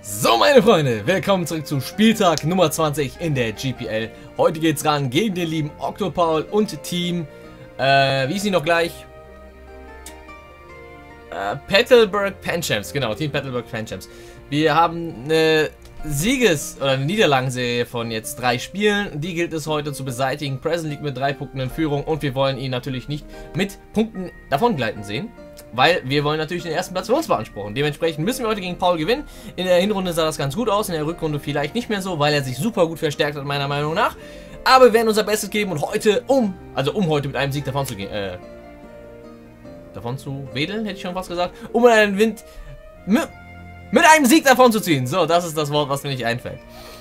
So, meine Freunde, willkommen zurück zu Spieltag Nummer 20 in der GPL. Heute geht's ran gegen den lieben Octopaul und Team, wie ist sie noch gleich? Petalburg Panchamps, genau, Team Petalburg Panchamps. Wir haben eine eine Niederlagenserie von jetzt 3 Spielen. Die gilt es heute zu beseitigen. Present liegt mit 3 Punkten in Führung und wir wollen ihn natürlich nicht mit Punkten davongleiten sehen. Weil wir wollen natürlich den ersten Platz für uns beanspruchen. Dementsprechend müssen wir heute gegen Paul gewinnen. In der Hinrunde sah das ganz gut aus, in der Rückrunde vielleicht nicht mehr so, weil er sich super gut verstärkt hat, meiner Meinung nach. Aber wir werden unser Bestes geben und heute, um heute mit einem Sieg davon zu gehen, davon zu wedeln, hätte ich schon fast gesagt, um einen Wind mit einem Sieg davon zu ziehen. So, das ist das Wort, was mir nicht einfällt.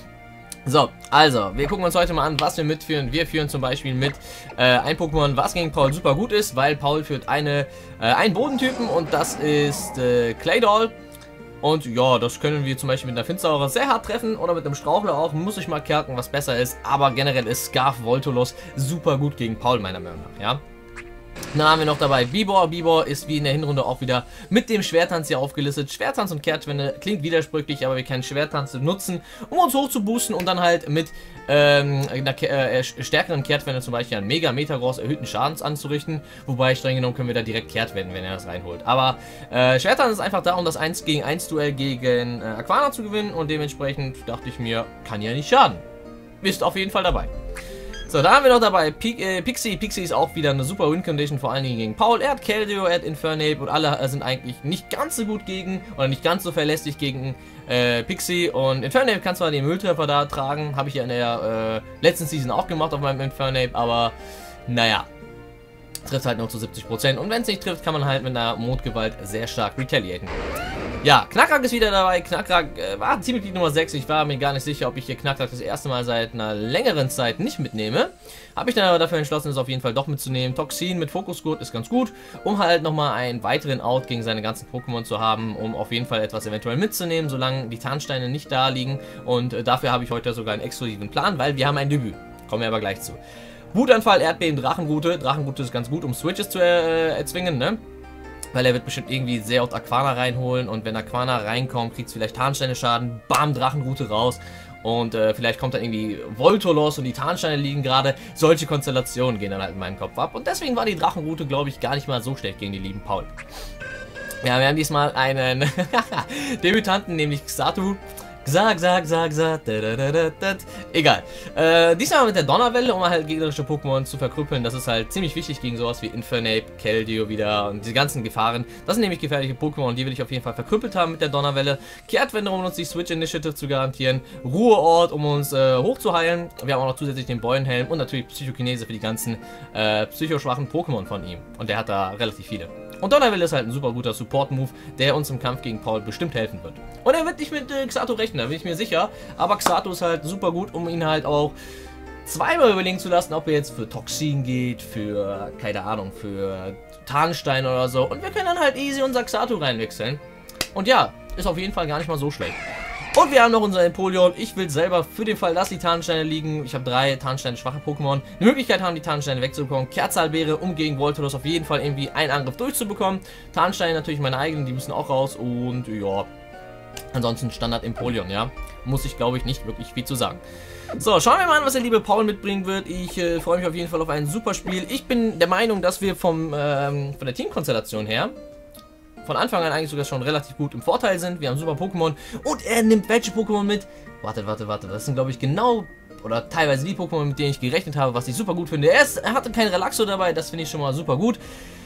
So, also, wir gucken uns heute mal an, was wir mitführen. Wir führen zum Beispiel mit ein Pokémon, was gegen Paul super gut ist, weil Paul führt einen Bodentypen und das ist Claydol. Und ja, das können wir zum Beispiel mit einer Finsterauer sehr hart treffen oder mit einem Strauchler auch. Muss ich mal kerken, was besser ist. Aber generell ist Scarf Voltolos super gut gegen Paul, meiner Meinung nach, ja. Dann haben wir noch dabei Bibor. Bibor ist wie in der Hinrunde auch wieder mit dem Schwertanz hier aufgelistet. Schwertanz und Kehrtwende klingt widersprüchlich, aber wir können Schwertanz nutzen, um uns hoch zu boosten und dann halt mit einer stärkeren Kehrtwende zum Beispiel einen Metagross erhöhten Schadens anzurichten. Wobei streng genommen können wir da direkt Kehrtwenden, wenn er das reinholt. Aber Schwertanz ist einfach da, um das 1 gegen 1 Duell gegen Aquana zu gewinnen und dementsprechend dachte ich mir, kann ja nicht schaden. Bist auf jeden Fall dabei. So, da haben wir noch dabei Pixie. Pixie ist auch wieder eine super Win-Condition, vor allen Dingen gegen Paul. Er hat Keldeo, er hat Infernape und alle sind eigentlich nicht ganz so gut gegen, oder nicht ganz so verlässlich gegen Pixie. Und Infernape kann zwar den Mülltreffer da tragen, habe ich ja in der letzten Season auch gemacht auf meinem Infernape, aber naja, trifft halt nur zu 70%. Und wenn es nicht trifft, kann man halt mit einer Mondgewalt sehr stark retaliaten. Ja, Knackrack ist wieder dabei. Knackrack war Teammitglied Nummer 6. Ich war mir gar nicht sicher, ob ich hier Knackrack das erste Mal seit einer längeren Zeit nicht mitnehme. Habe ich dann aber dafür entschlossen, es auf jeden Fall doch mitzunehmen. Toxin mit Fokusgurt ist ganz gut, um halt nochmal einen weiteren Out gegen seine ganzen Pokémon zu haben, um auf jeden Fall etwas eventuell mitzunehmen, solange die Tarnsteine nicht da liegen. Und dafür habe ich heute sogar einen exklusiven Plan, weil wir haben ein Debüt. Kommen wir aber gleich zu. Wutanfall, Erdbeben, Drachenrute. Drachenrute ist ganz gut, um Switches zu erzwingen, ne? Weil er wird bestimmt irgendwie sehr oft Aquana reinholen und wenn Aquana reinkommt, kriegt es vielleicht Tarnsteine Schaden, bam, Drachenrute raus und vielleicht kommt dann irgendwie Voltolos und die Tarnsteine liegen gerade. Solche Konstellationen gehen dann halt in meinem Kopf ab und deswegen war die Drachenrute, glaube ich, gar nicht mal so schlecht gegen die lieben Paul. Ja, wir haben diesmal einen Debütanten, nämlich Xatu. Egal. Diesmal mit der Donnerwelle, um halt gegnerische Pokémon zu verkrüppeln. Das ist halt ziemlich wichtig gegen sowas wie Infernape, Keldeo wieder und die ganzen Gefahren. Das sind nämlich gefährliche Pokémon und die will ich auf jeden Fall verkrüppelt haben mit der Donnerwelle. Kehrtwende, um uns die Switch Initiative zu garantieren. Ruheort, um uns hochzuheilen. Wir haben auch noch zusätzlich den Beulenhelm und natürlich Psychokinese für die ganzen psychoschwachen Pokémon von ihm. Und der hat da relativ viele. Und Donnerwelle ist halt ein super guter Support-Move, der uns im Kampf gegen Paul bestimmt helfen wird. Und er wird nicht mit Xatu rechnen, da bin ich mir sicher. Aber Xatu ist halt super gut, um ihn halt auch zweimal überlegen zu lassen, ob er jetzt für Toxin geht, für, keine Ahnung, für Tarnstein oder so. Und wir können dann halt easy unser Xatu reinwechseln. Und ja, ist auf jeden Fall gar nicht mal so schlecht. Und wir haben noch unser Empoleon. Ich will selber für den Fall, dass die Tarnsteine liegen. Ich habe 3 Tarnsteine schwache Pokémon. Die Möglichkeit haben, die Tarnsteine wegzubekommen. Kerzalbeere, um gegen Voltolos auf jeden Fall irgendwie einen Angriff durchzubekommen. Tarnsteine natürlich meine eigenen, die müssen auch raus. Und ja, ansonsten Standard Empoleon, ja. Muss ich, glaube ich, nicht wirklich viel zu sagen. So, schauen wir mal an, was der liebe Paul mitbringen wird. Ich freue mich auf jeden Fall auf ein super Spiel. Ich bin der Meinung, dass wir von der Teamkonstellation her von Anfang an eigentlich sogar schon relativ gut im Vorteil sind. Wir haben super Pokémon und er nimmt welche Pokémon mit? Warte. Das sind, glaube ich, genau oder teilweise die Pokémon, mit denen ich gerechnet habe, was ich super gut finde. Er hatte keinen Relaxo dabei, das finde ich schon mal super gut.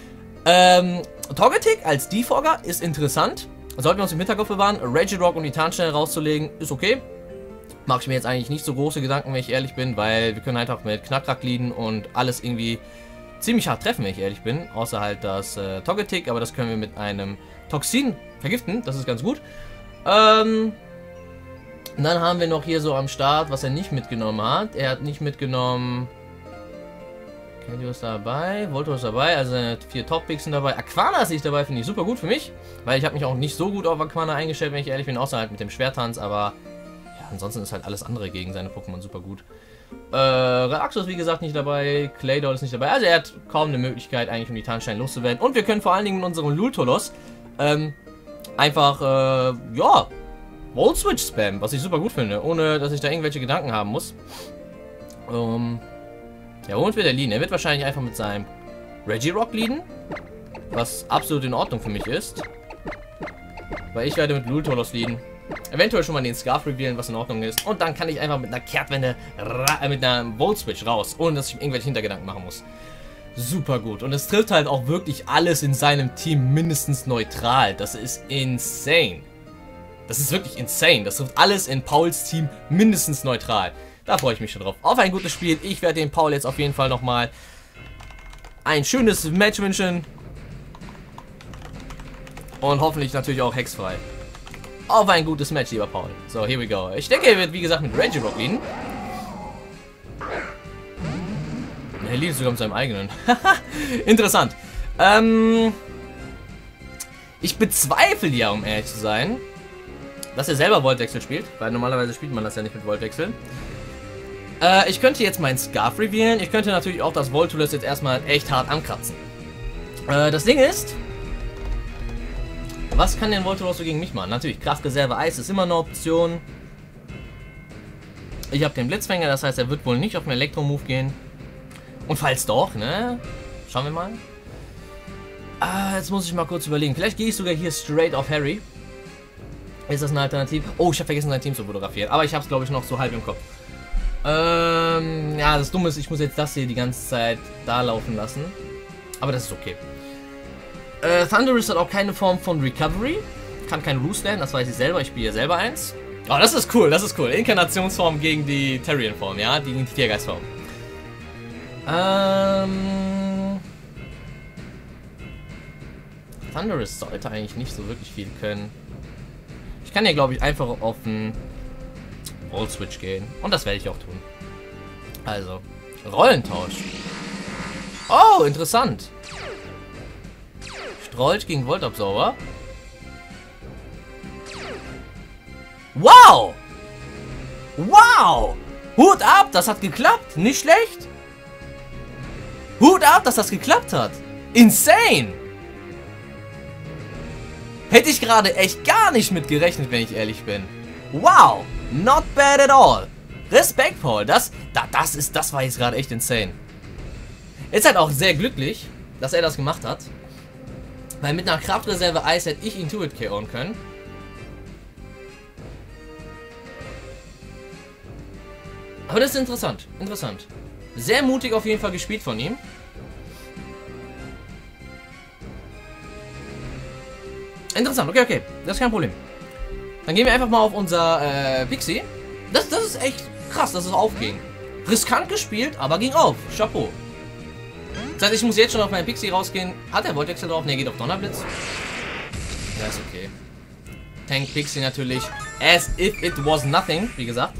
Togetic als Defogger ist interessant. Sollten wir uns im Hinterkopf bewahren. Regirock und die Tarnsteine rauszulegen, ist okay. Mache ich mir jetzt eigentlich nicht so große Gedanken, wenn ich ehrlich bin, weil wir können halt auch mit Knackrack leaden und alles irgendwie ziemlich hart treffen, wenn ich ehrlich bin. Außer halt das Togetic, aber das können wir mit einem Toxin vergiften. Das ist ganz gut. Und dann haben wir noch hier so am Start, was er nicht mitgenommen hat. Er hat nicht mitgenommen... Keldeo ist dabei, Volto ist dabei, also seine 4 Top-Picks sind dabei. Aquana ist nicht dabei, finde ich super gut für mich. Weil ich habe mich auch nicht so gut auf Aquana eingestellt, wenn ich ehrlich bin. Außer halt mit dem Schwertanz, aber... ja, ansonsten ist halt alles andere gegen seine Pokémon super gut. Relaxo ist wie gesagt nicht dabei, Claydol ist nicht dabei, also er hat kaum eine Möglichkeit eigentlich, um die Tarnsteine loszuwerden. Und wir können vor allen Dingen mit unserem Lultolos einfach, ja, Volt Switch Spam, was ich super gut finde, ohne dass ich da irgendwelche Gedanken haben muss. Ja, womit wird er leaden? Er wird wahrscheinlich einfach mit seinem Regirock leaden, was absolut in Ordnung für mich ist. Weil ich werde mit Lultolos leaden. Eventuell schon mal den Scarf revealen, was in Ordnung ist. Und dann kann ich einfach mit einer Kehrtwende, mit einer Volt Switch raus, ohne dass ich mir irgendwelche Hintergedanken machen muss. Super gut. Und es trifft halt auch wirklich alles in seinem Team mindestens neutral. Das ist insane. Das ist wirklich insane. Das trifft alles in Pauls Team mindestens neutral. Da freue ich mich schon drauf. Auf ein gutes Spiel. Ich werde dem Paul jetzt auf jeden Fall nochmal ein schönes Match wünschen. Und hoffentlich natürlich auch hexfrei. Auf ein gutes Match, lieber Paul. So, here we go. Ich denke, er wird, wie gesagt, mit Regirock leaden. Er leadet sogar mit seinem eigenen. Interessant. Ich bezweifle ja, um ehrlich zu sein, dass er selber Voltwechsel spielt. Weil normalerweise spielt man das ja nicht mit Voltwechsel. Ich könnte jetzt meinen Scarf revealen. Ich könnte natürlich auch das Voltolos jetzt erstmal echt hart ankratzen. Das Ding ist... Was kann denn Voltolos so gegen mich machen? Natürlich, Kraftreserve Eis ist immer eine Option. Ich habe den Blitzfänger, das heißt, er wird wohl nicht auf einen Elektro-Move gehen. Und falls doch, ne? Schauen wir mal. Jetzt muss ich mal kurz überlegen. Vielleicht gehe ich sogar hier straight auf Harry. Ist das eine Alternative? Oh, ich habe vergessen, sein Team zu fotografieren. Aber ich habe es, glaube ich, noch so halb im Kopf. Ja, das Dumme ist, ich muss jetzt das hier die ganze Zeit da laufen lassen. Aber das ist okay. Thundurus hat auch keine Form von Recovery. Kann kein Roost lernen, das weiß ich selber. Ich spiele ja selber eins. Oh, das ist cool, das ist cool. Inkarnationsform gegen die Therian-Form, ja? Gegen die Tiergeist-Form. Thundurus sollte eigentlich nicht so wirklich viel können. Ich kann hier, glaube ich, einfach auf den Volt Switch gehen. Und das werde ich auch tun. Also, Rollentausch. Oh, interessant. Strolch gegen Voltabsorber. Wow! Wow! Hut ab, das hat geklappt. Nicht schlecht. Hut ab, dass das geklappt hat. Insane! Hätte ich gerade echt gar nicht mit gerechnet, wenn ich ehrlich bin. Wow! Not bad at all. Respekt, Paul. Das war jetzt gerade echt insane. Ist halt auch sehr glücklich, dass er das gemacht hat. Weil mit einer Kraftreserve Eis hätte ich ihn Intuit KO'en können. Aber das ist interessant. Interessant. Sehr mutig auf jeden Fall gespielt von ihm. Interessant, okay, okay. Das ist kein Problem. Dann gehen wir einfach mal auf unser Pixie. Das ist echt krass, dass es aufging. Riskant gespielt, aber ging auf. Chapeau. Das heißt, ich muss jetzt schon auf meinen Pixie rausgehen. Hat er Voltwechsel drauf? Ne, geht auf Donnerblitz. Ja, ist okay. Tank Pixie natürlich. As if it was nothing, wie gesagt.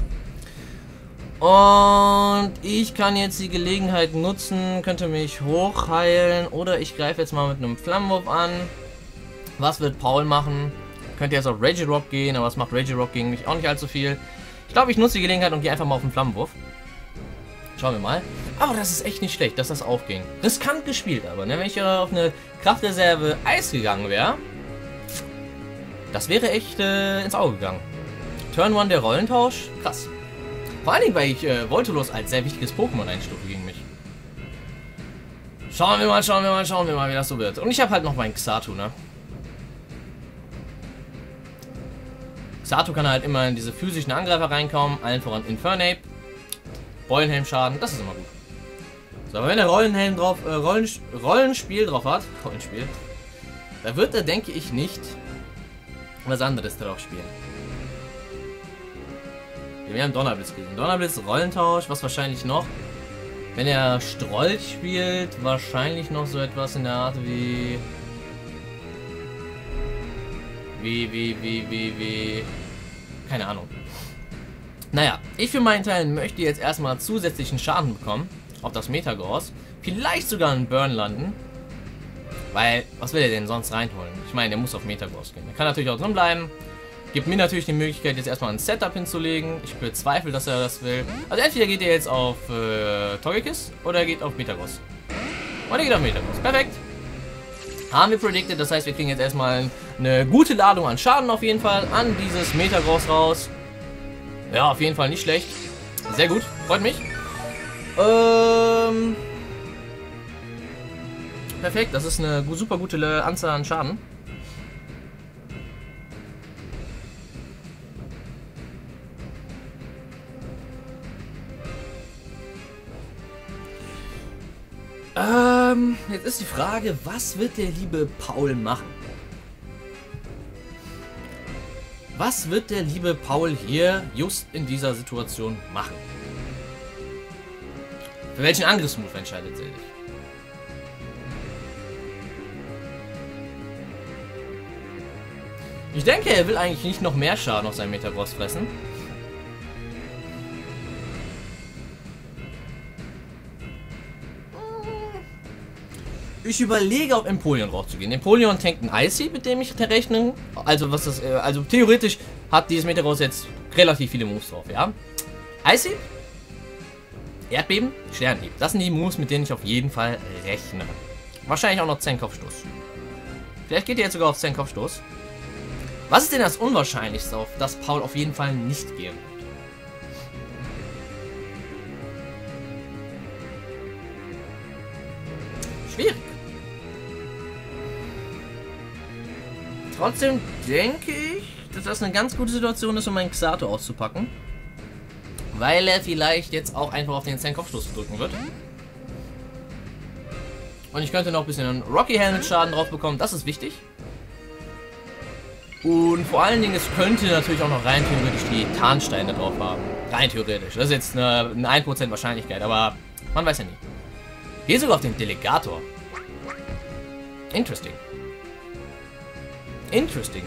Und ich kann jetzt die Gelegenheit nutzen, könnte mich hochheilen. Oder ich greife jetzt mal mit einem Flammenwurf an. Was wird Paul machen? Könnte jetzt auf Regirock gehen, aber was macht Regirock gegen mich? Auch nicht allzu viel. Ich glaube, ich nutze die Gelegenheit und gehe einfach mal auf den Flammenwurf. Schauen wir mal. Aber das ist echt nicht schlecht, dass das aufging. Riskant gespielt aber, ne? Wenn ich auf eine Kraftreserve Eis gegangen wäre, das wäre echt ins Auge gegangen. Turn 1 der Rollentausch. Krass. Vor allen Dingen, weil ich Voltolos als sehr wichtiges Pokémon einstufe gegen mich. Schauen wir mal, wie das so wird. Und ich habe halt noch meinen Xatu, ne? Xatu kann halt immer in diese physischen Angreifer reinkommen, allen voran Infernape. Rollenhelm-Schaden, das ist immer gut. So, aber wenn er Rollenhelm drauf, Rollenspiel drauf hat, Rollenspiel, da wird er, denke ich, nicht was anderes drauf spielen. Wir haben Donnerblitz gegen Donnerblitz, Rollentausch, was wahrscheinlich noch? Wenn er Strolch spielt, wahrscheinlich noch so etwas in der Art wie... Keine Ahnung. Naja, ich für meinen Teil möchte jetzt erstmal zusätzlichen Schaden bekommen auf das Metagross. Vielleicht sogar einen Burn landen. Weil, was will er denn sonst reinholen? Ich meine, der muss auf Metagross gehen. Er kann natürlich auch drin bleiben. Gibt mir natürlich die Möglichkeit, jetzt erstmal ein Setup hinzulegen. Ich bezweifle, dass er das will. Also entweder geht er jetzt auf Togekiss oder er geht auf Metagross. Und er geht auf Metagross. Perfekt. Haben wir predicted, das heißt, wir kriegen jetzt erstmal eine gute Ladung an Schaden auf jeden Fall an dieses Metagross raus. Ja, auf jeden Fall nicht schlecht. Sehr gut, freut mich. Perfekt, das ist eine super gute Anzahl an Schaden. Jetzt ist die Frage, was wird der liebe Paul machen? Was wird der liebe Paul hier just in dieser Situation machen? Für welchen Angriffsmove entscheidet er sich? Ich denke, er will eigentlich nicht noch mehr Schaden auf seinem Metagross fressen. Ich überlege, auf Empoleon raufzugehen. Empoleon tankt ein Icy, mit dem ich rechne. Also was das, also theoretisch hat dieses Metagross jetzt relativ viele Moves drauf, ja. Icy, Erdbeben, Sternhieb. Das sind die Moves, mit denen ich auf jeden Fall rechne. Wahrscheinlich auch noch 10 Kopfstoß. Vielleicht geht er jetzt sogar auf 10 Kopfstoß. Was ist denn das Unwahrscheinlichste, auf das Paul auf jeden Fall nicht gehen wird? Schwierig. Trotzdem denke ich, dass das eine ganz gute Situation ist, um meinen Xato auszupacken. Weil er vielleicht jetzt auch einfach auf den 10 Kopfstoß drücken wird. Und ich könnte noch ein bisschen Rocky Helmet Schaden drauf bekommen, das ist wichtig. Und vor allen Dingen, es könnte natürlich auch noch rein theoretisch die Tarnsteine drauf haben. Rein theoretisch. Das ist jetzt eine 1% Wahrscheinlichkeit, aber man weiß ja nie. Hier sogar auf den Delegator. Interesting. Interesting.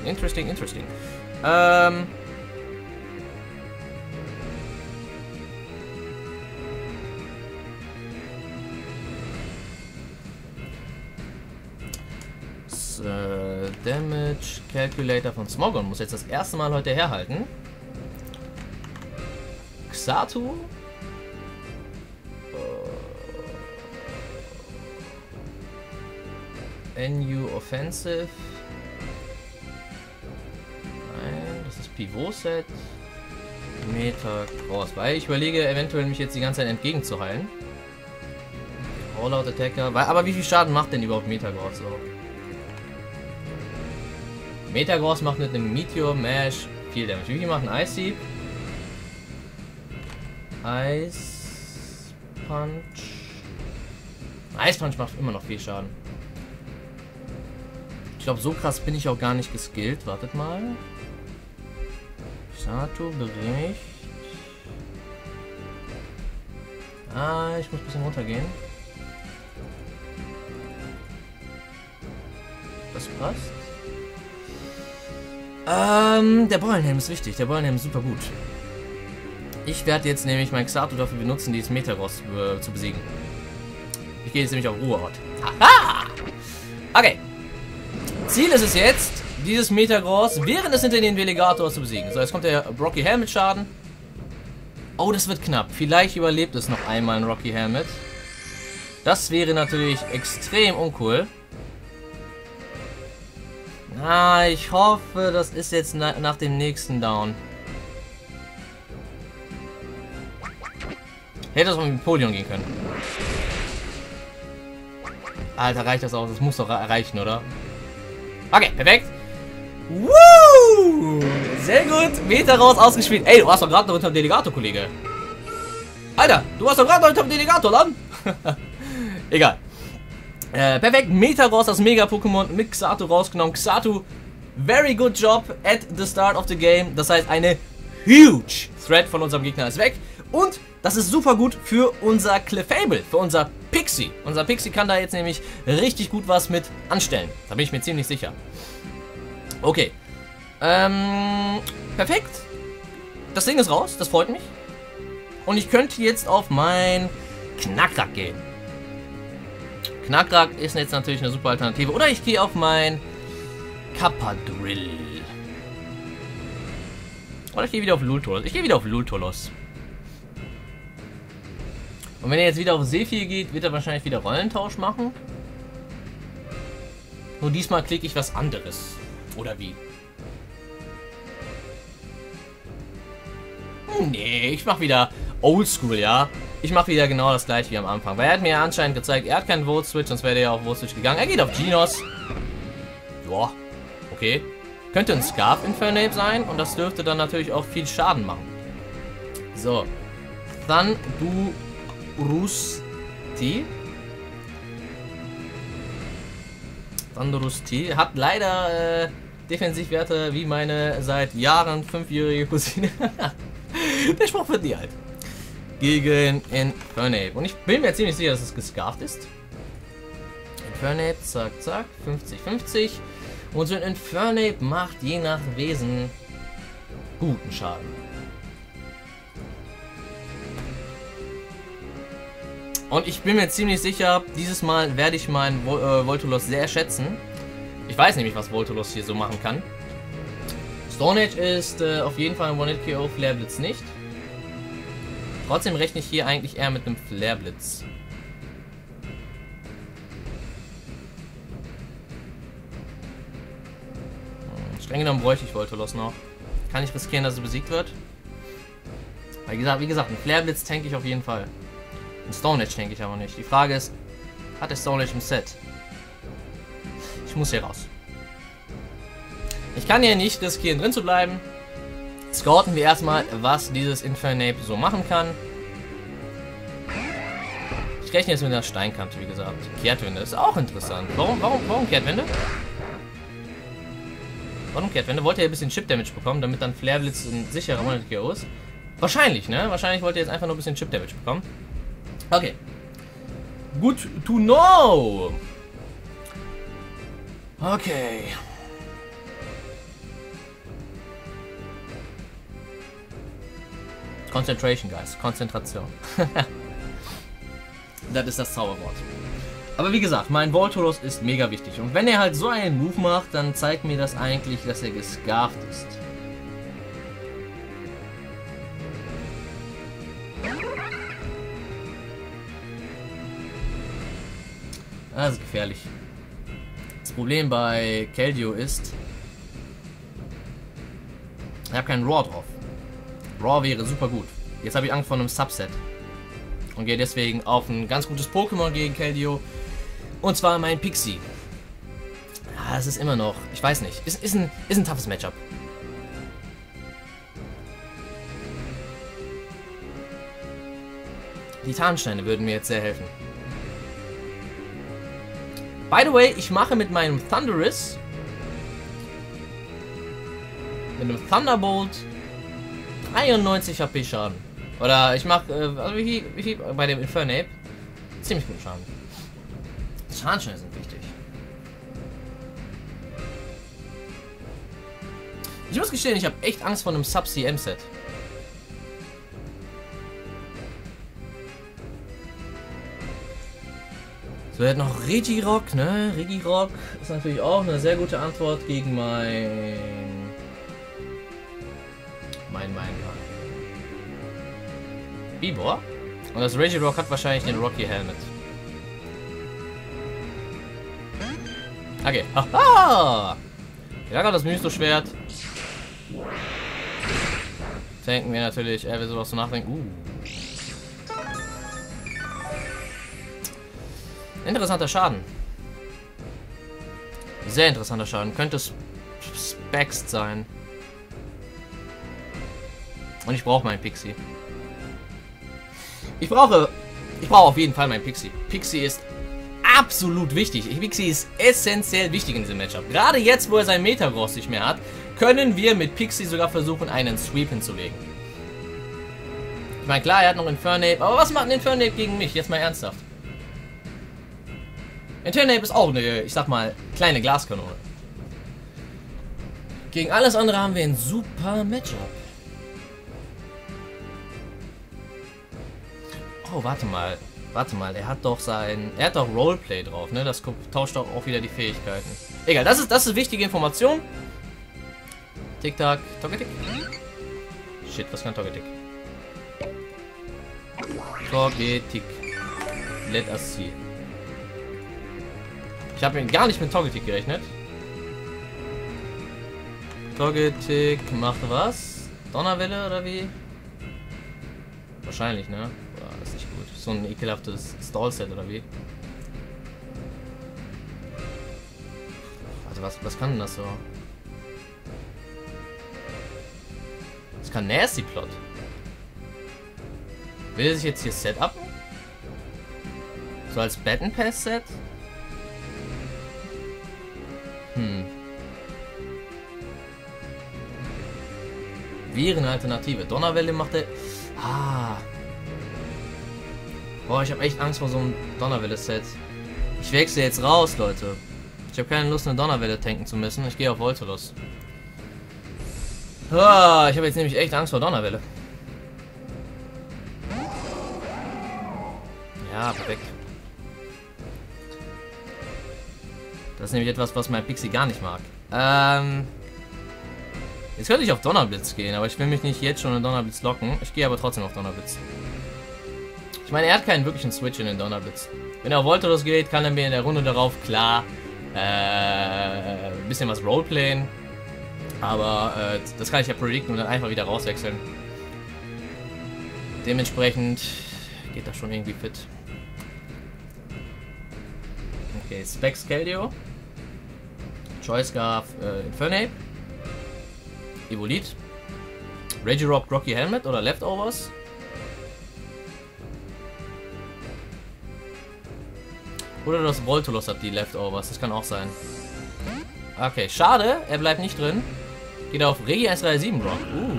Damage Calculator von Smogon muss jetzt das erste Mal heute herhalten. Xatu. NU Offensive. Nein, das ist Pivot Set. Metagross. Weil ich überlege, eventuell mich jetzt die ganze Zeit entgegenzuheilen. All-Out Attacker. Aber wie viel Schaden macht denn überhaupt Metagross so? Metagross macht mit einem Meteor Mash viel Damage. Wie viel macht ein Ice Punch? Ice Punch macht immer noch viel Schaden. Ich glaube, so krass bin ich auch gar nicht geskillt. Wartet mal. Xatu, Bericht. Ich muss ein bisschen runtergehen. Das passt. Der Beulenhelm ist wichtig. Der Beulenhelm ist super gut. Ich werde jetzt nämlich mein Xatu dafür benutzen, dieses Metagross zu besiegen. Ich gehe jetzt nämlich auf Ruheort. Aha! Okay. Ziel ist es jetzt, dieses Metagross während es hinter den Delegator zu besiegen. So, jetzt kommt der Rocky Helmet Schaden. Oh, das wird knapp. Vielleicht überlebt es noch einmal ein Rocky Helmet. Das wäre natürlich extrem uncool. Ich hoffe, das ist jetzt nach dem nächsten Down. Hätte das mit Empoleon gehen können. Alter, reicht das aus? Das muss doch erreichen, oder? Okay, perfekt. Woo! Sehr gut. Meter raus, ausgespielt. Ey, du warst doch gerade noch unter dem Delegator, Kollege. Alter, du warst doch gerade noch unter dem Delegator, dann. Egal. Perfekt. Metagross, das Mega-Pokémon mit Xatu rausgenommen. Xatu, very good job at the start of the game. Das heißt, eine huge Threat von unserem Gegner ist weg. Und das ist super gut für unser Clefable, für unser Pixie. Unser Pixie kann da jetzt nämlich richtig gut was mit anstellen. Da bin ich mir ziemlich sicher. Okay. Perfekt. Das Ding ist raus, das freut mich. Und ich könnte jetzt auf mein Knackrack gehen. Knackrack ist jetzt natürlich eine super Alternative. Oder ich gehe auf mein Kappadrill. Oder ich gehe wieder auf Lultolos. Ich gehe wieder auf Lultolos. Und wenn er jetzt wieder auf Sephir geht, wird er wahrscheinlich wieder Rollentausch machen. Nur diesmal klicke ich was anderes. Oder wie? Nee, ich mach wieder Oldschool, ja. Ich mache wieder genau das gleiche wie am Anfang. Weil er hat mir ja anscheinend gezeigt, er hat keinen Volt Switch, sonst wäre er ja auf Volt Switch gegangen. Er geht auf Genos. Joa, okay. Könnte ein Scarf Infernape sein und das dürfte dann natürlich auch viel Schaden machen. So. Thundurusti. Thundurusti hat leider Defensivwerte wie meine seit Jahren 5-jährige Cousine. Der Spruch wird nie alt. Gegen Infernape. Und ich bin mir ziemlich sicher, dass es gescarft ist. Infernape, zack, zack. 50-50. Und so ein Infernape macht je nach Wesen guten Schaden. Und ich bin mir ziemlich sicher, dieses Mal werde ich meinen Voltolos sehr schätzen. Ich weiß nämlich, was Voltolos hier so machen kann. Stone Age ist auf jeden Fall ein One-Hit-KO, Flare Blitz nicht. Trotzdem rechne ich hier eigentlich eher mit einem Flare Blitz. Streng genommen bräuchte ich Voltolos noch. Kann ich riskieren, dass er besiegt wird? Wie gesagt, ein Flare Blitz tank ich auf jeden Fall. Ein Stone Age tank ich aber nicht. Die Frage ist, hat der Stone Age im Set? Ich muss hier raus. Ich kann hier nicht riskieren, drin zu bleiben. Scouten wir erstmal, was dieses Infernape so machen kann. Ich rechne jetzt mit einer Steinkante, wie gesagt. Kehrtwinde ist auch interessant. Warum Kehrtwinde? Warum Kehrtwinde? Wollte er ein bisschen Chip Damage bekommen, damit dann Flare Blitz ein sicherer One-Hit-KO ist? Wahrscheinlich, ne? Wahrscheinlich wollte er jetzt einfach nur ein bisschen Chip Damage bekommen. Okay. Good to know. Okay. Concentration, guys. Konzentration. Das ist das Zauberwort. Aber wie gesagt, mein Voltolos ist mega wichtig. Und wenn er halt so einen Move macht, dann zeigt mir das eigentlich, dass er gescarft ist. Das ist gefährlich. Das Problem bei Keldeo ist, ich habe keinen Raw drauf. Raw wäre super gut. Jetzt habe ich Angst vor einem Subset. Und gehe deswegen auf ein ganz gutes Pokémon gegen Keldeo. Und zwar mein Pixie. Ja, das ist immer noch, ich weiß nicht, ist ein toughes Matchup. Die Tarnsteine würden mir jetzt sehr helfen. By the way, ich mache mit meinem Thunderous, mit einem Thunderbolt 93 HP Schaden. Oder ich mache, also wie viel bei dem Infernape? Ziemlich gut Schaden. Tarnsteine sind wichtig. Ich muss gestehen, ich habe echt Angst vor einem Sub-CM-Set. So, er hat noch Regirock, ne? Regirock ist natürlich auch eine sehr gute Antwort gegen mein Bibor. Und das Regirock hat wahrscheinlich den Rocky Helmet. Okay. Haha! Ja, das Mysto-Schwert. Denken wir natürlich, er will sowas so nachdenken. Interessanter Schaden. Sehr interessanter Schaden. Könnte Spext sein. Und ich brauche meinen Pixie. Ich brauche auf jeden Fall meinen Pixie. Pixie ist absolut wichtig. Pixie ist essentiell wichtig in diesem Matchup. Gerade jetzt, wo er sein Metagross nicht mehr hat, können wir mit Pixie sogar versuchen, einen Sweep hinzulegen. Ich meine, klar, er hat noch Infernape, aber was macht ein Infernape gegen mich? Jetzt mal ernsthaft. Infernape ist auch eine, ich sag mal, kleine Glaskanone. Gegen alles andere haben wir ein super Matchup. Oh, warte mal, er hat doch Roleplay drauf, ne? Das tauscht doch auch wieder die Fähigkeiten. Egal, das ist wichtige Information. Tick-Tack, Togetic. Shit, was kann Togetic? Togetic. Let us see. Ich habe gar nicht mit Togetic gerechnet. Togetic macht was? Donnerwelle oder wie? Wahrscheinlich, ne? Boah, das ist nicht gut. So ein ekelhaftes Stall-Set oder wie? Also was kann denn das so? Das kann Nasty Plot. Will er sich jetzt hier Setupen? So als Baton Pass Set? Wäre eine Alternative. Donnerwelle macht er. Ah. Boah, ich habe echt Angst vor so einem Donnerwelle-Set. Ich wechsle jetzt raus, Leute. Ich habe keine Lust, eine Donnerwelle tanken zu müssen. Ich gehe auf Voltolos. Ah, ich habe jetzt nämlich echt Angst vor Donnerwelle. Ja, perfekt. Das ist nämlich etwas, was mein Pixie gar nicht mag. Jetzt könnte ich auf Donnerblitz gehen, aber ich will mich nicht jetzt schon in Donnerblitz locken. Ich gehe aber trotzdem auf Donnerblitz. Ich meine, er hat keinen wirklichen Switch in den Donnerblitz. Wenn er auf Voltolos geht, kann er mir in der Runde darauf klar ein bisschen was Roleplayen. Aber das kann ich ja predikten und dann einfach wieder rauswechseln. Dementsprechend geht das schon irgendwie fit. Okay, Specs Keldeo. Choice Scarf Infernape. Evolit. Regirock Rocky Helmet oder Leftovers. Oder das Voltolos hat die Leftovers, das kann auch sein. Okay, schade, er bleibt nicht drin. Geht auf Regi S37 Rock.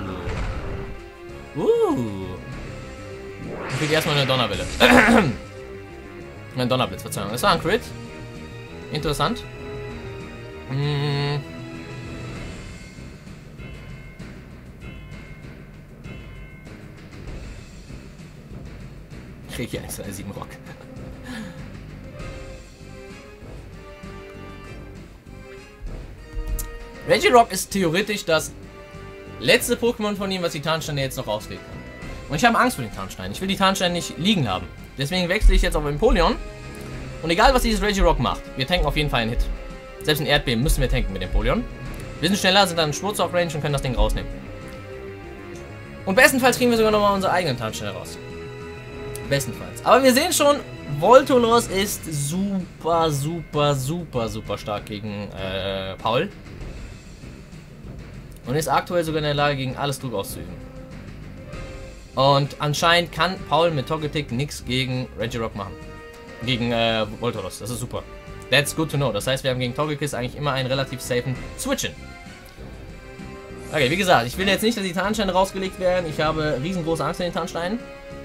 Ich krieg erstmal eine Donnerwelle. Ein Donnerblitz, Verzeihung. Das war ein Crit. Interessant. Regi S37 Rock. Regirock ist theoretisch das letzte Pokémon von ihm, was die Tarnsteine jetzt noch rauslegen kann. Und ich habe Angst vor den Tarnsteinen. Ich will die Tarnsteine nicht liegen haben. Deswegen wechsle ich jetzt auf Empoleon. Und egal, was dieses Regirock macht, wir tanken auf jeden Fall einen Hit. Selbst ein Erdbeben müssen wir tanken mit Empoleon. Wir sind schneller, sind dann Sturzorg-Range und können das Ding rausnehmen. Und bestenfalls kriegen wir sogar nochmal unsere eigenen Tarnsteine raus. Bestenfalls. Aber wir sehen schon, Voltolos ist super stark gegen Paul. Und ist aktuell sogar in der Lage, gegen alles Druck auszuüben. Und anscheinend kann Paul mit Togetic nichts gegen Regirock machen. Gegen Voltolos. Das ist super. That's good to know. Das heißt, wir haben gegen Togekiss eigentlich immer einen relativ safen Switchen. Okay, wie gesagt, ich will jetzt nicht, dass die Tarnsteine rausgelegt werden. Ich habe riesengroße Angst vor den Tarnsteinen.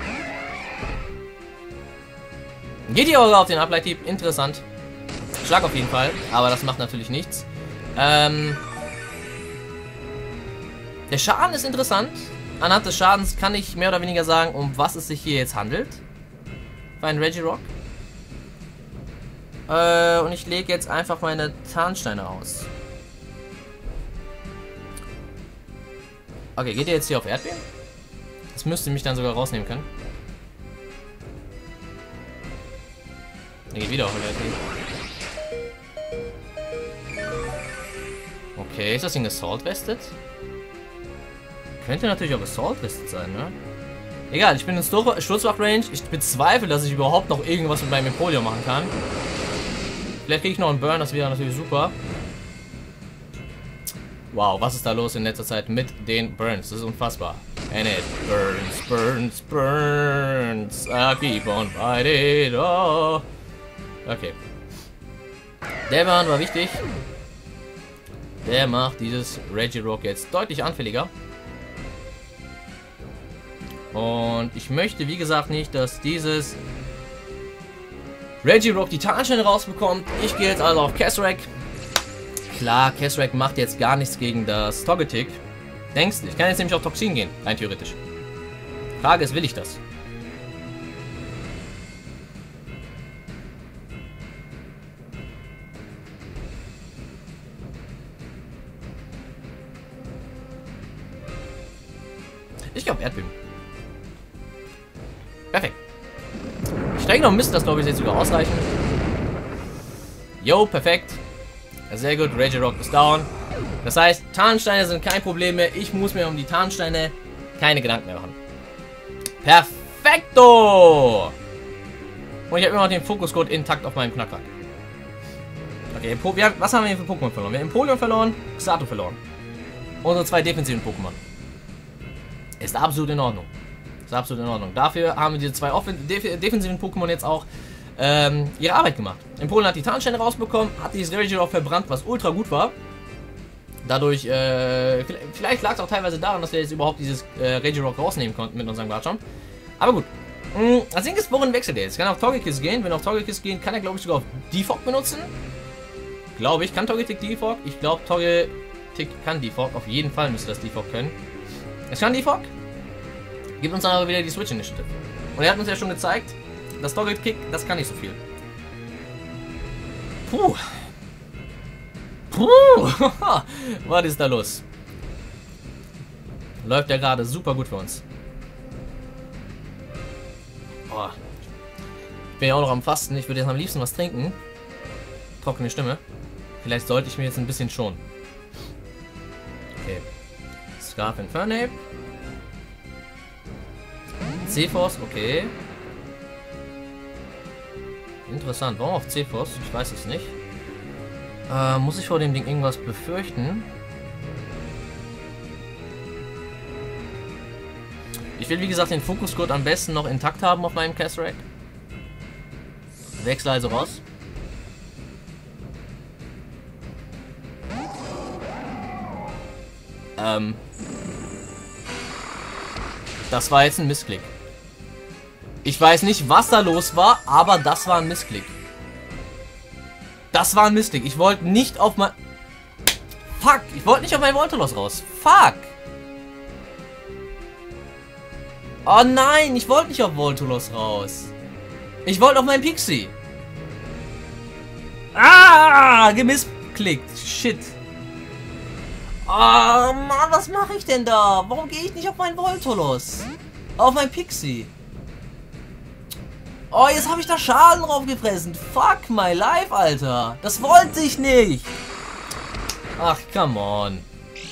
Geht die Auge auf den Ableithieb. Interessant. Schlag auf jeden Fall. Aber das macht natürlich nichts. Der Schaden ist interessant. Anhand des Schadens kann ich mehr oder weniger sagen, um was es sich hier jetzt handelt. Für einen Regirock. Und ich lege jetzt einfach meine Tarnsteine aus. Okay, geht ihr jetzt hier auf Erdbeben? Das müsste mich dann sogar rausnehmen können. Er geht wieder auf Erdbeben. Okay, ist das Ding Assault-Vested? Könnte natürlich auch Assault-Vested sein, ne? Egal, ich bin in Sturzwach-Range. Ich bezweifle, dass ich überhaupt noch irgendwas mit meinem Empoleon machen kann. Vielleicht kriege ich noch einen Burn, das wäre natürlich super. Wow, was ist da los in letzter Zeit mit den Burns? Das ist unfassbar. And it burns. I keep on fighting. Oh. Okay. Der Burn war wichtig. Der macht dieses Regirock jetzt deutlich anfälliger. Und ich möchte, wie gesagt, nicht, dass dieses Regirock die Tarnsteine rausbekommt. Ich gehe jetzt also auf Cassrack. Klar, Cassrack macht jetzt gar nichts gegen das Togetic. Denkst du? Ich kann jetzt nämlich auf Toxin gehen, rein theoretisch. Frage ist, will ich das? Ich glaube Erdbeben. Perfekt. Streng noch müsste das, glaube ich, jetzt sogar ausreichen. Jo, perfekt. Sehr gut, Regirock ist down. Das heißt, Tarnsteine sind kein Problem mehr. Ich muss mir um die Tarnsteine keine Gedanken mehr machen. Perfekto! Und ich habe immer noch den Fokuscode intakt auf meinem Knackback. Okay, was haben wir hier für Pokémon verloren? Wir haben Empoleon verloren, Xatu verloren. Unsere 2 defensiven Pokémon. Ist absolut in Ordnung. Ist absolut in Ordnung. Dafür haben wir diese 2 defensiven Pokémon jetzt auch ihre Arbeit gemacht. Empoleon hat die Tarnsteine rausbekommen, hat dieses Regirock verbrannt, was ultra gut war. Dadurch, vielleicht lag es auch teilweise daran, dass wir jetzt überhaupt dieses Regirock rausnehmen konnten mit unserem Garchomp. Aber gut. Als Worin wechselt er jetzt? Kann auf Togekiss gehen. Wenn er auf Togekiss gehen, kann er, glaube ich, sogar auf Defog benutzen. Glaube ich. Kann Togetic Defog? Ich glaube, Togetic kann Defog. Auf jeden Fall müsste das Defog können. Es kann Defog. Gibt uns dann aber wieder die Switch Initiative. Und er hat uns ja schon gezeigt, das Togekick, das kann nicht so viel. Puh. Puh. Was ist da los? Läuft ja gerade super gut für uns. Boah. Ich bin ja auch noch am Fasten. Ich würde jetzt am liebsten was trinken. Trockene Stimme. Vielleicht sollte ich mir jetzt ein bisschen schonen. Okay. Scarf Infernape. C-Force, okay. Interessant. Warum auf C-Force? Ich weiß es nicht. Muss ich vor dem Ding irgendwas befürchten? Ich will, wie gesagt, den Fokuscode am besten noch intakt haben auf meinem Castrack. Wechsle also raus. Das war jetzt ein Missklick. Ich weiß nicht, was da los war, aber das war ein Missklick. Das war ein Missklick. Ich wollte nicht auf mein... Fuck! Ich wollte nicht auf mein Voltolos raus. Fuck! Oh nein, ich wollte nicht auf Voltolos raus. Ich wollte auf meinen Pixie. Ah! Gemissklickt. Shit. Oh Mann, was mache ich denn da? Warum gehe ich nicht auf meinen Voltolos? Auf mein Pixie. Oh, jetzt habe ich da Schaden drauf gefressen. Fuck my life, Alter. Das wollte ich nicht. Ach, come on.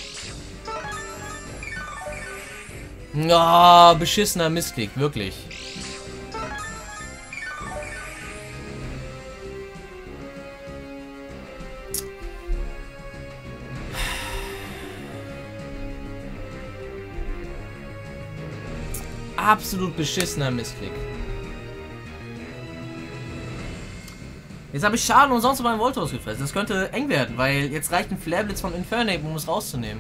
Ja, oh, beschissener Missklick, wirklich. Absolut beschissener Missklick. Jetzt habe ich Schaden und sonst meinen Voltos gefressen. Das könnte eng werden, weil jetzt reicht ein Flareblitz von Infernape, um es rauszunehmen.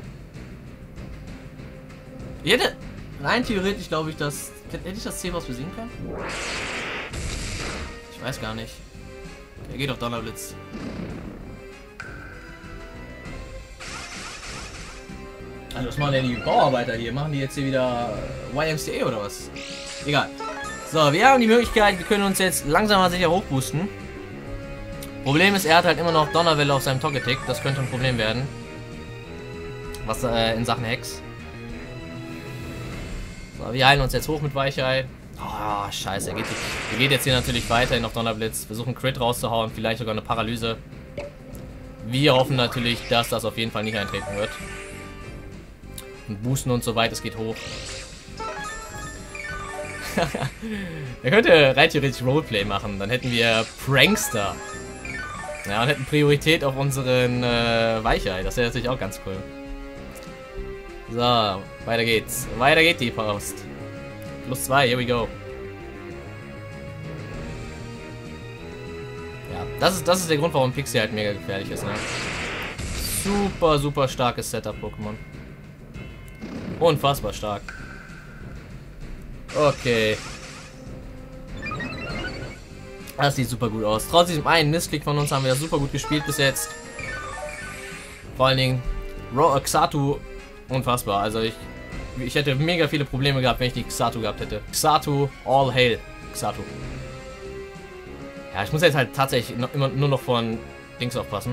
Ich hätte rein theoretisch, glaube ich, dass... Hätte ich das C-Force besiegen können? Ich weiß gar nicht. Der geht doch Donnerblitz. Also was machen denn die Bauarbeiter hier? Machen die jetzt hier wieder YMCA oder was? Egal. So, wir haben die Möglichkeit, wir können uns jetzt langsam mal sicher hochboosten. Problem ist, er hat halt immer noch Donnerwelle auf seinem Togetic. Das könnte ein Problem werden. Was in Sachen Hex. So, wir heilen uns jetzt hoch mit Weichheit. Oh, scheiße. Er geht jetzt hier natürlich weiterhin auf Donnerblitz. Versuchen Crit rauszuhauen. Vielleicht sogar eine Paralyse. Wir hoffen natürlich, dass das auf jeden Fall nicht eintreten wird. Und boosten uns so weit es geht hoch. Er könnte rein theoretisch Roleplay machen. Dann hätten wir Prankster. Ja, und hätten Priorität auf unseren Weichei. Das wäre natürlich auch ganz cool. So, weiter geht's. Weiter geht die Post. +2, here we go. Ja, das ist der Grund, warum Pixie halt mega gefährlich ist, ne? Super, super starkes Setup-Pokémon. Unfassbar stark. Okay. Das sieht super gut aus. Trotz diesem einen Missklick von uns haben wir das super gut gespielt bis jetzt. Vor allen Dingen Xatu, unfassbar. Also ich hätte mega viele Probleme gehabt, wenn ich die Xatu gehabt hätte. Xatu, all hail. Xatu. Ja, ich muss jetzt halt tatsächlich nur noch von Dings aufpassen.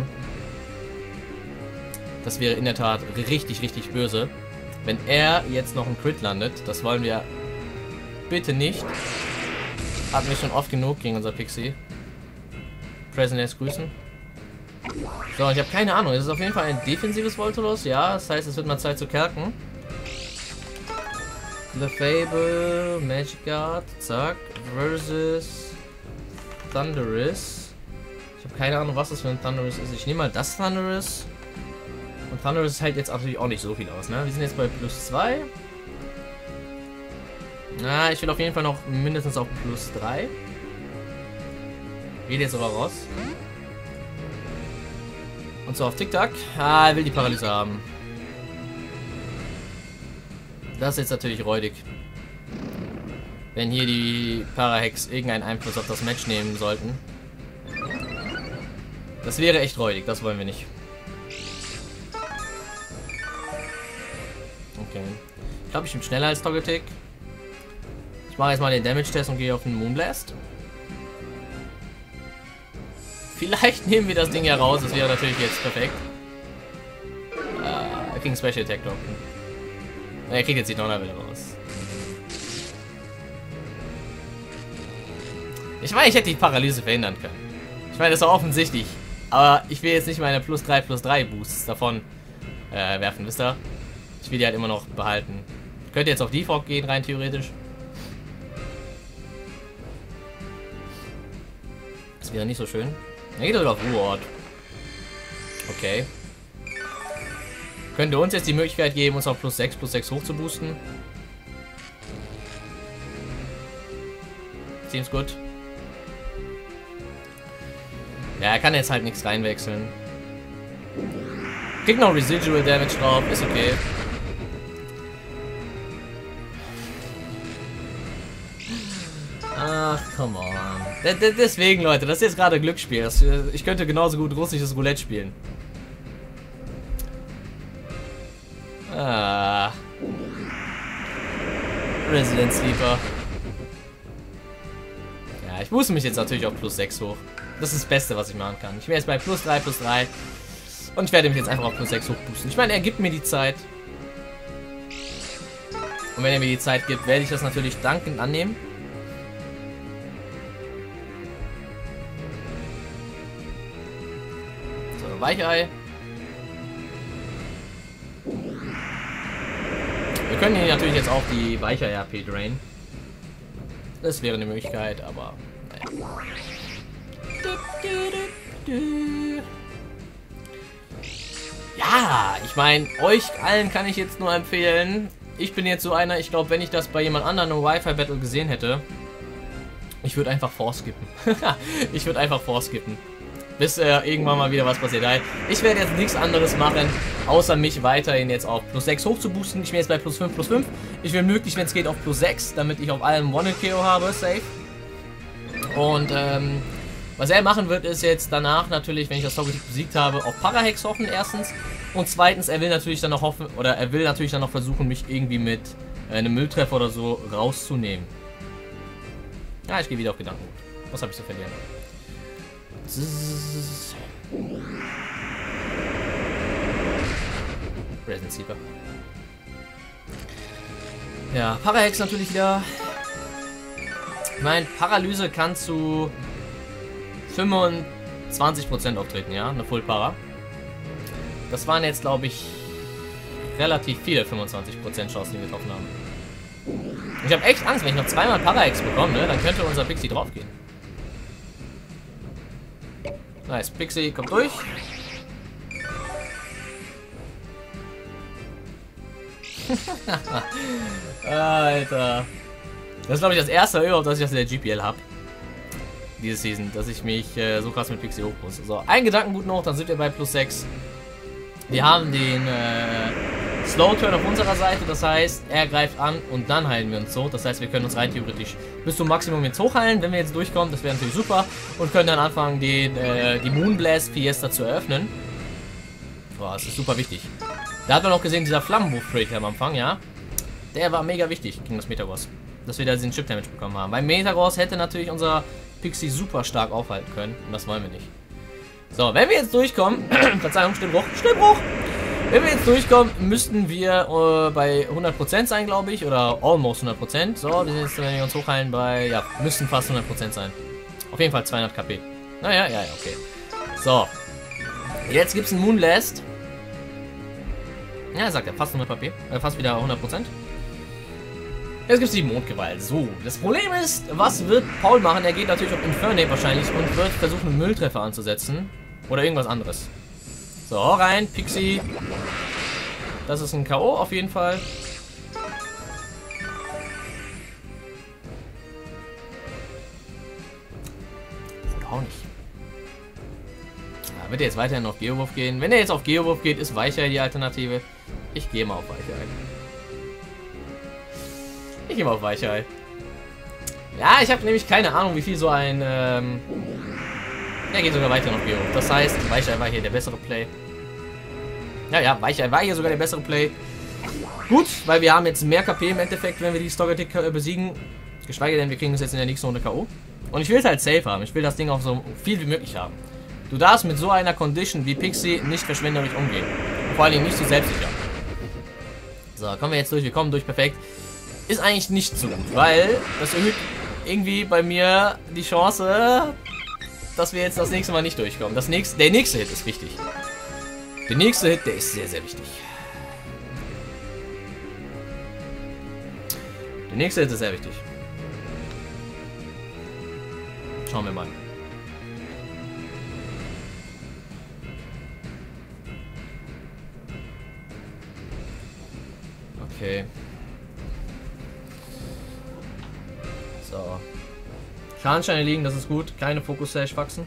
Das wäre in der Tat richtig, richtig böse. Wenn er jetzt noch ein Crit landet, das wollen wir bitte nicht. Hatten wir schon oft genug gegen unser Pixie. Present grüßen. So, ich habe keine Ahnung. Es ist auf jeden Fall ein defensives Voltolos. Ja, das heißt, es wird mal Zeit zu kerken. The Fable, Magic Guard, zack, versus Thunderous. Ich habe keine Ahnung, was das für ein Thunderous ist. Ich nehme mal das Thunderous. Und Thunderous hält jetzt natürlich auch nicht so viel aus, ne? Wir sind jetzt bei plus 2. Na, ich will auf jeden Fall noch mindestens auf plus 3. Geht jetzt aber raus. Und so auf TikTok. Ah, er will die Paralyse haben. Das ist jetzt natürlich räudig. Wenn hier die Parahex irgendeinen Einfluss auf das Match nehmen sollten. Das wäre echt räudig, das wollen wir nicht. Okay. Ich glaube, ich bin schneller als Togetic. Ich mache jetzt mal den Damage-Test und gehe auf den Moonblast. Vielleicht nehmen wir das Ding ja raus, das wäre natürlich jetzt perfekt. Er kriegt einen Special Attack droppen. Er kriegt jetzt die Donnerwelle raus. Ich meine, ich hätte die Paralyse verhindern können. Ich meine, das ist auch offensichtlich. Aber ich will jetzt nicht meine plus 3 Boosts davon werfen, wisst ihr? Ich will die halt immer noch behalten. Ich könnte jetzt auf Default gehen, rein theoretisch. Das wäre nicht so schön. Er geht sogar auf Ruheort. Okay. Könnte uns jetzt die Möglichkeit geben, uns auf plus 6 hoch zu boosten. Seems gut. Ja, er kann jetzt halt nichts reinwechseln. Kriegt noch Residual Damage drauf, ist okay. Ach, come on. Deswegen, Leute, das ist jetzt gerade Glücksspiel. Ich könnte genauso gut russisches Roulette spielen. Ah. Resident Sleeper. Ja, ich booste mich jetzt natürlich auf plus 6 hoch. Das ist das Beste, was ich machen kann. Ich bin jetzt bei plus 3. Und ich werde mich jetzt einfach auf plus 6 hoch boosten. Ich meine, er gibt mir die Zeit. Und wenn er mir die Zeit gibt, werde ich das natürlich dankend annehmen. So, Weichei. Wir können hier natürlich jetzt auch die Weichei-RP drain. Das wäre eine Möglichkeit, aber naja. Ja, ich meine, euch allen kann ich jetzt nur empfehlen. Ich bin jetzt so einer, ich glaube, wenn ich das bei jemand anderem im Wi-Fi-Battle gesehen hätte, ich würde einfach vorskippen. Ich würde einfach vorskippen. Bis irgendwann mal wieder was passiert. Ich werde jetzt nichts anderes machen, außer mich weiterhin jetzt auf plus 6 hoch zu boosten. Ich bin jetzt bei plus 5. Ich will möglichst, wenn es geht, auf plus 6, damit ich auf allem One-KO habe, safe. Und was er machen wird, ist jetzt danach natürlich, wenn ich das Togetic besiegt habe, auf Parahex hoffen, erstens. Und zweitens, er will natürlich dann noch hoffen, oder er will natürlich dann noch versuchen, mich irgendwie mit einem Mülltreffer oder so rauszunehmen. Ja, ich gehe wieder auf Gedanken. Was habe ich zu verlieren? Resident Sleeper. Ja, Parahex natürlich wieder. Ich meine, Paralyse kann zu 25% auftreten, ja, eine Full Para. Das waren jetzt, glaube ich, relativ viele 25% Chancen, die wir getroffen haben. Ich habe echt Angst, wenn ich noch zweimal Parahex bekomme, ne, dann könnte unser Pixie draufgehen. Nice, Pixie kommt durch. Alter. Das ist, glaube ich, das erste Mal überhaupt, dass ich das in der GPL habe. Diese Season, dass ich mich so krass mit Pixie hochpuste. So, ein Gedankengut noch, dann sind wir bei plus 6. Wir haben den Slow Turn auf unserer Seite, das heißt, er greift an und dann heilen wir uns so. Das heißt, wir können uns rein theoretisch bis zum Maximum jetzt hochheilen, wenn wir jetzt durchkommen. Das wäre natürlich super. Und können dann anfangen, die Moonblast Fiesta zu eröffnen. Boah, das ist super wichtig. Da hat man auch gesehen, dieser Flammenwurf-Trade am Anfang, ja. Der war mega wichtig gegen das Metagross. Dass wir da diesen Chip-Damage bekommen haben. Weil Metagross hätte natürlich unser Pixie super stark aufhalten können. Und das wollen wir nicht. So, wenn wir jetzt durchkommen, Verzeihung, Stimmbruch. Wenn wir jetzt durchkommen, müssten wir bei 100% sein, glaube ich. Oder almost 100%. So, wir sind jetzt, wenn wir uns hochheilen, bei, ja, müssten fast 100% sein. Auf jeden Fall 200 KP. Naja, ja, okay. So. Jetzt gibt es einen Moonblast. Ja, sagt er, fast 100 PP. Fast wieder 100%. Jetzt gibt es die Mondgewalt. So, das Problem ist, was wird Paul machen? Er geht natürlich auf Infernape wahrscheinlich und wird versuchen, einen Mülltreffer anzusetzen. Oder irgendwas anderes. So, rein, Pixie. Das ist ein K.O. auf jeden Fall. Oder auch nicht. Ja, wird er jetzt weiterhin auf Geowurf gehen? Wenn er jetzt auf Geowurf geht, ist Weichei die Alternative. Ich gehe mal auf Weichei. Ich gehe mal auf Weichei. Ja, ich habe nämlich keine Ahnung, wie viel so ein... Er geht sogar weiter auf Geowurf. Das heißt, Weichei war hier der bessere Play. Ja, Weichei war hier sogar der bessere Play. Gut, weil wir haben jetzt mehr KP im Endeffekt, wenn wir die Stogatic besiegen. Geschweige denn, wir kriegen es jetzt in der nächsten Runde K.O. Und ich will es halt safe haben. Ich will das Ding auch so viel wie möglich haben. Du darfst mit so einer Condition wie Pixie nicht verschwenderisch umgehen. Und vor allem nicht so selbstsicher. So, kommen wir jetzt durch. Wir kommen durch perfekt. Ist eigentlich nicht so gut, weil das erhöht irgendwie bei mir die Chance, dass wir jetzt das nächste Mal nicht durchkommen. Der nächste Hit ist wichtig. Der nächste Hit, der ist sehr, sehr wichtig. Der nächste Hit ist sehr wichtig. Schauen wir mal. Okay. So. Schadensteine liegen, das ist gut. Keine Fokus-Slash-Faxen.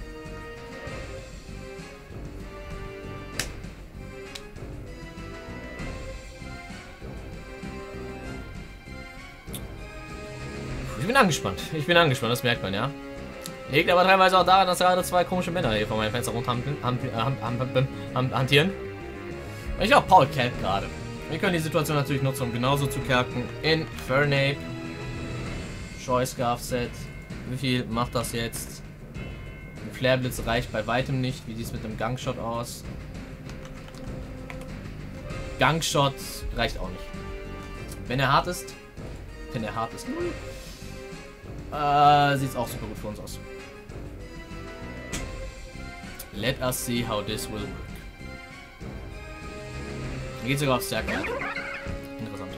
Ich bin angespannt, das merkt man, ja. Liegt aber teilweise auch daran, dass gerade zwei komische Männer hier vor meinem Fenster hantieren. Ich glaube, Paul callt gerade. Wir können die Situation natürlich nutzen, um genauso zu calken. Infernape. Choice Scarf Set. Wie viel macht das jetzt? Ein Flareblitz reicht bei weitem nicht. Wie sieht es mit dem Gangshot aus? Gangshot reicht auch nicht. Wenn er hart ist. Sieht es auch super gut für uns aus. Let us see how this will work. Hier geht sogar auf Stärke. Interessant.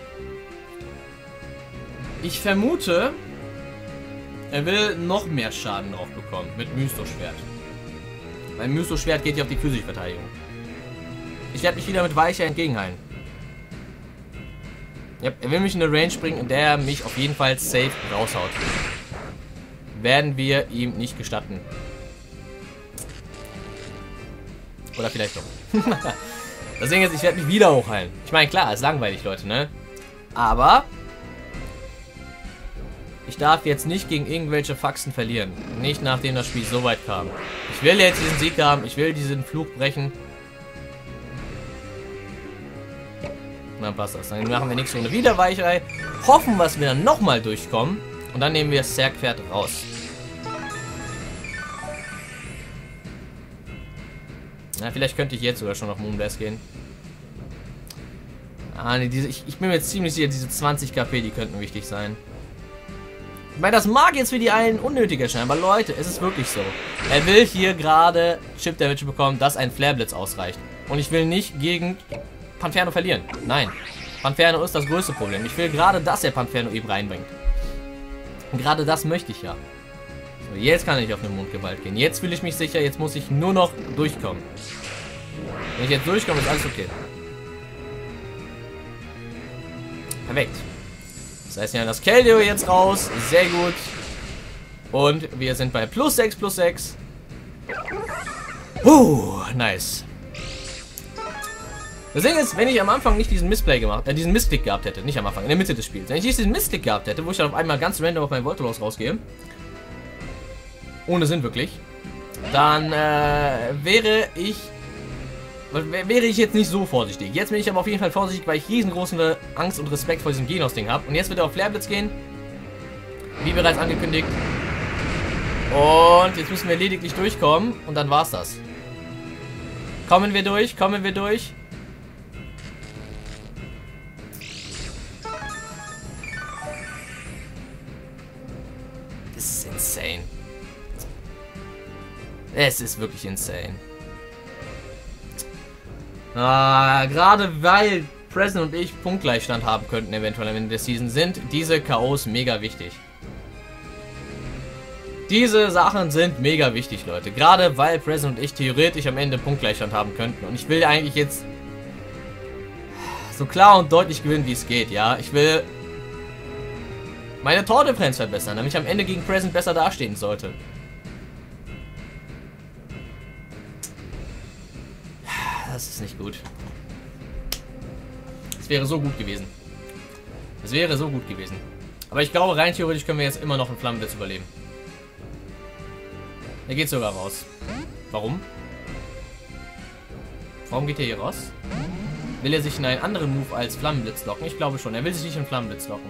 Ich vermute, er will noch mehr Schaden drauf bekommen mit Mysto-Schwert. Weil Mysto-Schwert geht ja auf die physische Verteidigung. Ich werde mich wieder mit Weicher entgegenhalten. Ja, er will mich in eine Range bringen, in der er mich auf jeden Fall safe raushaut. Werden wir ihm nicht gestatten. Oder vielleicht doch. Das Ding ist, ich werde mich wieder hochheilen. Ich meine, klar, ist langweilig, Leute, ne? Aber ich darf jetzt nicht gegen irgendwelche Faxen verlieren. Nicht nachdem das Spiel so weit kam. Ich will jetzt diesen Sieg haben. Ich will diesen Fluch brechen. Dann passt das. Dann machen wir nächste Runde wieder Weichei. Hoffen, dass wir dann nochmal durchkommen. Und dann nehmen wir das Zergpferd raus. Na, vielleicht könnte ich jetzt sogar schon auf Moonblast gehen. Ah, nee, ich bin mir jetzt ziemlich sicher, diese 20 KP, die könnten wichtig sein. Ich meine, das mag jetzt für die einen unnötig erscheinen, aber Leute, es ist wirklich so. Er will hier gerade Chip Damage bekommen, dass ein Flareblitz ausreicht. Und ich will nicht gegen Panferno verlieren. Nein. Panferno ist das größte Problem. Ich will gerade, dass er Panferno eben reinbringt. Und gerade das möchte ich ja. So, jetzt kann ich auf eine Mondgewalt gehen. Jetzt fühle ich mich sicher. Jetzt muss ich nur noch durchkommen. Wenn ich jetzt durchkomme, ist alles okay. Perfekt. Das heißt, ja, das Keldeo jetzt raus. Sehr gut. Und wir sind bei plus 6, plus 6. Nice. Das Ding ist, wenn ich am Anfang nicht diesen Missklick gehabt hätte, nicht am Anfang, in der Mitte des Spiels, wenn ich diesen Missklick gehabt hätte, wo ich dann auf einmal ganz random auf mein Voltolos rausgehe, ohne Sinn wirklich, dann wäre ich jetzt nicht so vorsichtig. Jetzt bin ich aber auf jeden Fall vorsichtig, weil ich riesengroße Angst und Respekt vor diesem Genos-Ding habe. Und jetzt wird er auf Flareblitz gehen, wie bereits angekündigt. Und jetzt müssen wir lediglich durchkommen und dann war's das. Kommen wir durch, kommen wir durch. Das ist insane. Es ist wirklich insane. Gerade weil Present und ich Punktgleichstand haben könnten, eventuell am Ende der Season, sind diese KOs mega wichtig. Diese Sachen sind mega wichtig, Leute. Gerade weil Present und ich theoretisch am Ende Punktgleichstand haben könnten. Und ich will eigentlich jetzt so klar und deutlich gewinnen, wie es geht, ja. Ich will meine Tordifferenz verbessern, damit ich am Ende gegen Present besser dastehen sollte. Das ist nicht gut. Es wäre so gut gewesen. Es wäre so gut gewesen. Aber ich glaube, rein theoretisch können wir jetzt immer noch einen Flammenblitz überleben. Er geht sogar raus. Warum? Warum geht er hier raus? Will er sich in einen anderen Move als Flammenblitz locken? Ich glaube schon. Er will sich nicht in Flammenblitz locken.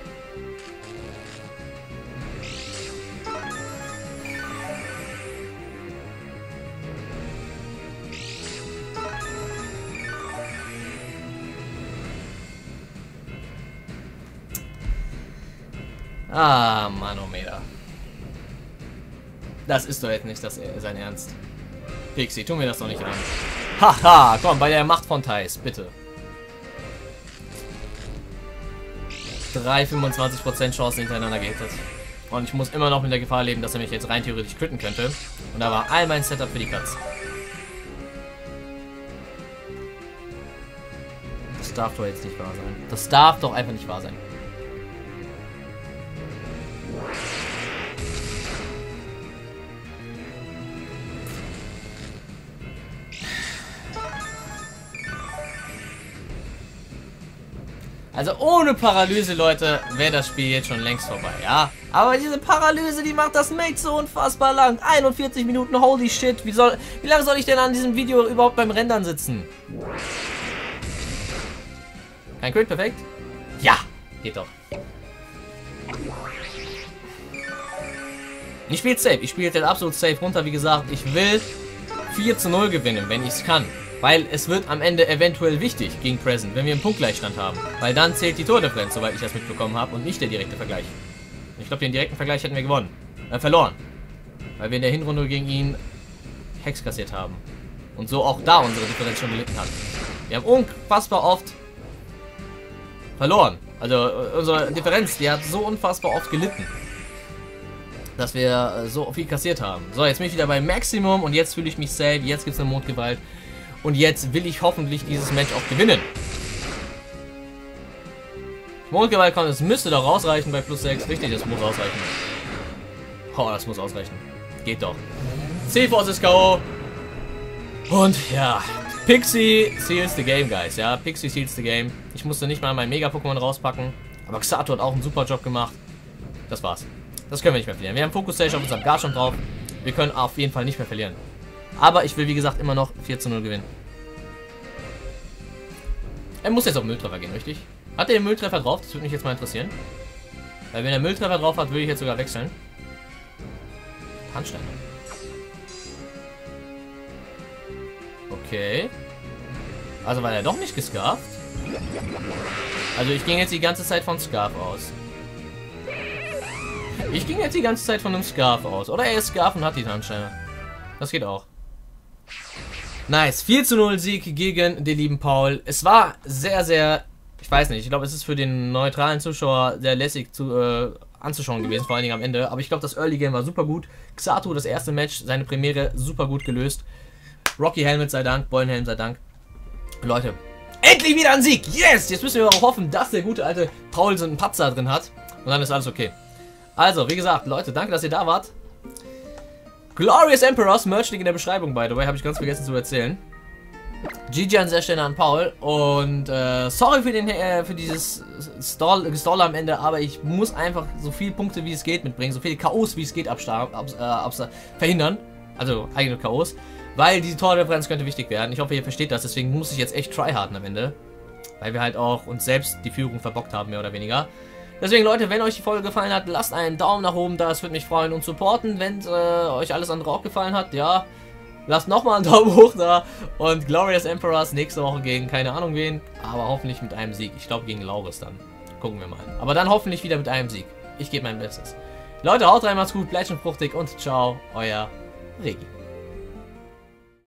Ah, Manometer. Das ist doch jetzt nicht sein Ernst. Pixie, tu mir das doch nicht an. Haha, komm, bei der Macht von Thais, bitte. 25% Chancen hintereinander gehittet. Und ich muss immer noch mit der Gefahr leben, dass er mich jetzt rein theoretisch critten könnte. Und da war all mein Setup für die Katz. Das darf doch jetzt nicht wahr sein. Das darf doch einfach nicht wahr sein. Also ohne Paralyse, Leute, wäre das Spiel jetzt schon längst vorbei, ja? Aber diese Paralyse, die macht das Mate so unfassbar lang. 41 Minuten, holy shit. Wie lange soll ich denn an diesem Video überhaupt beim Rendern sitzen? Kein Crit, perfekt? Ja, geht doch. Ich spiele safe. Ich spiele jetzt absolut safe runter. Wie gesagt, ich will 4:0 gewinnen, wenn ich es kann. Weil es wird am Ende eventuell wichtig gegen Present, wenn wir einen Punktgleichstand haben. Weil dann zählt die Tordifferenz, soweit ich das mitbekommen habe, und nicht der direkte Vergleich. Ich glaube, den direkten Vergleich hätten wir gewonnen. Verloren. Weil wir in der Hinrunde gegen ihn Hex kassiert haben. Und so auch da unsere Differenz schon gelitten hat. Wir haben unfassbar oft verloren. Also unsere Differenz, die hat so unfassbar oft gelitten, dass wir so viel kassiert haben. So, jetzt bin ich wieder bei Maximum und jetzt fühle ich mich safe. Jetzt gibt es eine Mondgewalt. Und jetzt will ich hoffentlich dieses Match auch gewinnen. Mondgewalt kommt, es müsste doch ausreichen bei +6. Richtig, das muss ausreichen. Oh, das muss ausreichen. Geht doch. C-Force ist K.O. Und ja, Pixie seals the game, guys. Ja, Pixie seals the game. Ich musste nicht mal mein Mega-Pokémon rauspacken. Aber Xato hat auch einen super Job gemacht. Das war's. Das können wir nicht mehr verlieren. Wir haben Focus Stage auf unserem Garchomp drauf. Wir können auf jeden Fall nicht mehr verlieren. Aber ich will, wie gesagt, immer noch 4:0 gewinnen. Er muss jetzt auf Mülltreffer gehen, richtig? Hat er den Mülltreffer drauf? Das würde mich jetzt mal interessieren. Weil wenn er Mülltreffer drauf hat, würde ich jetzt sogar wechseln. Handsteine. Okay. Also war er doch nicht gescarft. Also ich ging jetzt die ganze Zeit von Scarf aus. Ich ging jetzt die ganze Zeit von einem Scarf aus. Oder er ist Scarf und hat die Handsteine. Das geht auch. Nice. 4:0 Sieg gegen den lieben Paul. Es war sehr, sehr... Ich weiß nicht. Ich glaube, es ist für den neutralen Zuschauer sehr lässig anzuschauen gewesen. Vor allen Dingen am Ende. Aber ich glaube, das Early Game war super gut. Xato, das erste Match, seine Premiere, super gut gelöst. Rocky Helmet sei Dank. Beulenhelm sei Dank. Leute, endlich wieder ein Sieg. Yes! Jetzt müssen wir auch hoffen, dass der gute alte Paul so einen Patzer drin hat. Und dann ist alles okay. Also, wie gesagt, Leute, danke, dass ihr da wart. Glorious Emperors, Merch-Link in der Beschreibung, by the way, habe ich ganz vergessen zu erzählen. GG an dieser Stelle an Paul und sorry für dieses Gestall am Ende, aber ich muss einfach so viele Punkte wie es geht mitbringen, so viele KOs wie es geht verhindern, also eigene KOs, weil diese Tordifferenz könnte wichtig werden. Ich hoffe, ihr versteht das, deswegen muss ich jetzt echt tryharden am Ende, weil wir halt auch uns selbst die Führung verbockt haben, mehr oder weniger. Deswegen, Leute, wenn euch die Folge gefallen hat, lasst einen Daumen nach oben da, das würde mich freuen und supporten. Wenn euch alles andere auch gefallen hat, ja, lasst nochmal einen Daumen hoch da. Und Glorious Emperors nächste Woche gegen keine Ahnung wen, aber hoffentlich mit einem Sieg. Ich glaube gegen Lauris dann. Gucken wir mal. Aber dann hoffentlich wieder mit einem Sieg. Ich gebe mein Bestes. Leute, haut rein, macht's gut, bleibt schon fruchtig und ciao, euer Regi.